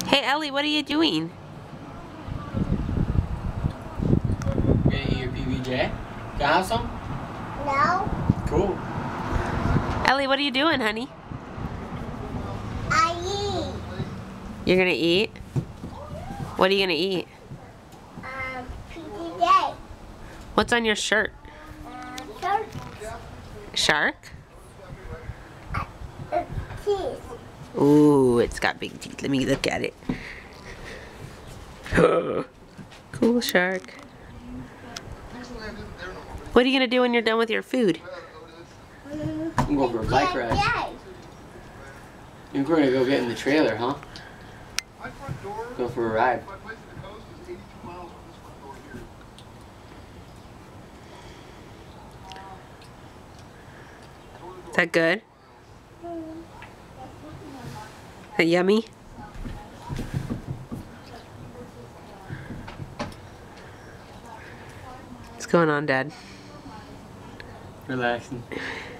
Hey Ellie, what are you doing? You gonna eat your PBJ? Can I have some? No. Cool. Ellie, what are you doing, honey? I eat. You're gonna eat? What are you gonna eat? PBJ. What's on your shirt? Shark. Shark? Teeth. Ooh, it's got big teeth. Let me look at it. Cool shark. What are you gonna do when you're done with your food? I'm going for a bike ride. You're gonna go get in the trailer, huh? Go for a ride. Is that good? Is that yummy? What's going on, Dad? Relaxing.